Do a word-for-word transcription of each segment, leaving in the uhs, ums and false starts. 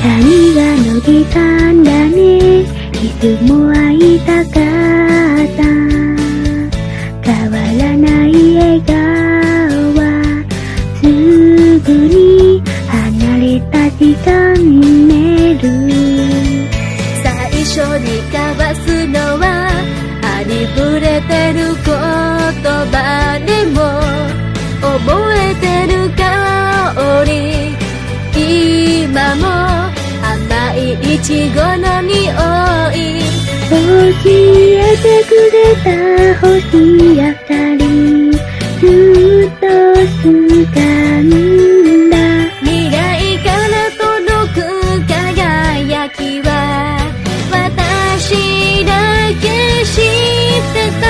髪が伸びたんだね、いつも会いたかった。変わらない笑顔はすぐに離れた時間める。 最初に交わすのはありふれてる言葉でも、覚えてる香り、今も甘いいちごの匂い。 教えてくれた星や二人、ずっと掴んだ。 未来から届く輝きは私だけ知ってた。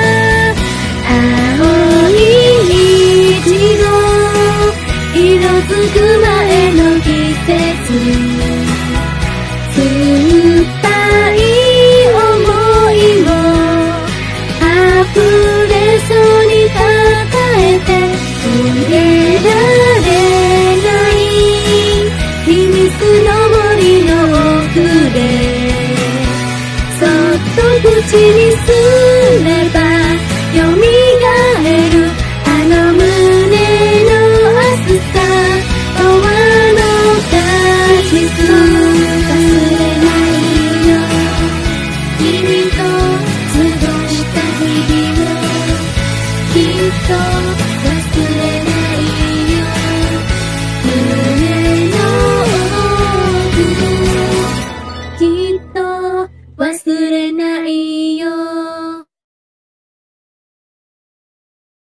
青いいちご、色づく前の季節、酸っぱい想いも溢れそうに抱えて、逃げられない秘密の森の奥でそっと口にする